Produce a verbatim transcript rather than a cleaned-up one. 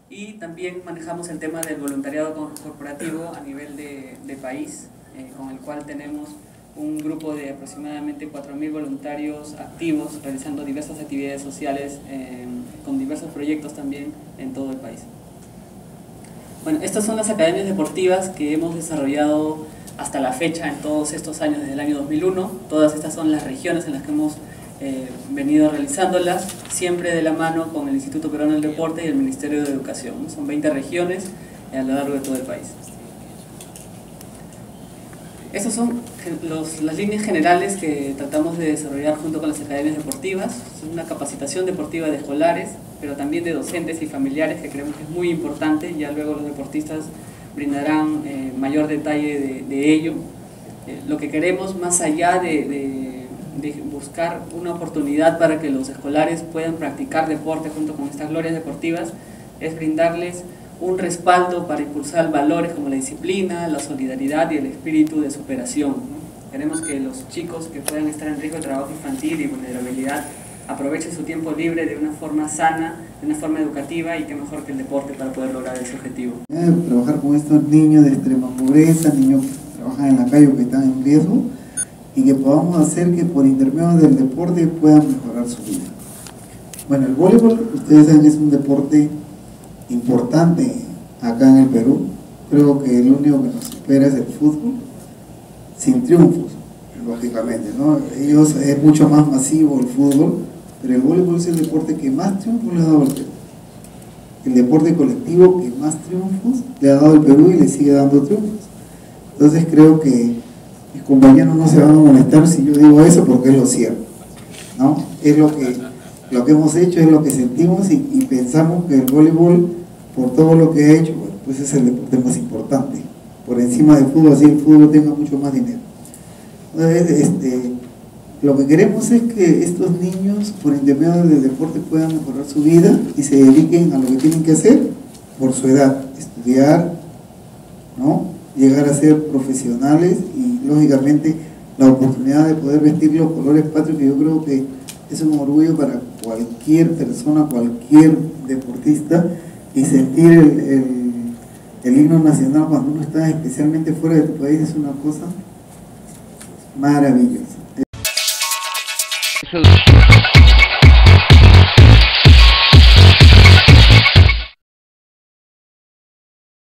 y también manejamos el tema del voluntariado corporativo a nivel de, de país, eh, con el cual tenemos un grupo de aproximadamente cuatro mil voluntarios activos realizando diversas actividades sociales eh, con diversos proyectos también en todo el país. Bueno, estas son las academias deportivas que hemos desarrollado hasta la fecha en todos estos años, desde el año dos mil uno. Todas estas son las regiones en las que hemos eh, venido realizándolas, siempre de la mano con el Instituto Peruano del Deporte y el Ministerio de Educación. Son veinte regiones a lo largo de todo el país. Estas son los, las líneas generales que tratamos de desarrollar junto con las academias deportivas. Es una capacitación deportiva de escolares, pero también de docentes y familiares, que creemos que es muy importante. Ya luego los deportistas brindarán eh, mayor detalle de, de ello. Eh, lo que queremos, más allá de, de, de buscar una oportunidad para que los escolares puedan practicar deporte junto con estas glorias deportivas, es brindarles un respaldo para impulsar valores como la disciplina, la solidaridad y el espíritu de superación, ¿no? Queremos que los chicos que puedan estar en riesgo de trabajo infantil y vulnerabilidad aprovechen su tiempo libre de una forma sana, de una forma educativa, y qué mejor que el deporte para poder lograr ese objetivo. Trabajar con estos niños de extrema pobreza, niños que trabajan en la calle o que están en riesgo, y que podamos hacer que por intermedio del deporte puedan mejorar su vida. Bueno, el voleibol, ustedes saben que es un deporte importante acá en el Perú. Creo que el único que nos supera es el fútbol, sin triunfos, lógicamente, ¿no? Ellos es mucho más masivo el fútbol, pero el voleibol es el deporte que más triunfos le ha dado al Perú, el deporte colectivo que más triunfos le ha dado al Perú y le sigue dando triunfos. Entonces creo que mis compañeros no se van a molestar si yo digo eso, porque es lo cierto, ¿no? Es lo que Lo que hemos hecho, es lo que sentimos, y, y pensamos que el voleibol, por todo lo que ha hecho, bueno, pues es el deporte más importante, por encima del fútbol, así el fútbol tenga mucho más dinero. Entonces, este, lo que queremos es que estos niños, por intermedio del deporte, puedan mejorar su vida y se dediquen a lo que tienen que hacer por su edad: estudiar, ¿no?, llegar a ser profesionales, y lógicamente la oportunidad de poder vestir los colores patrios, que yo creo que es un orgullo para cualquier persona, cualquier deportista, y sentir el, el, el himno nacional cuando uno está especialmente fuera de tu país es una cosa maravillosa.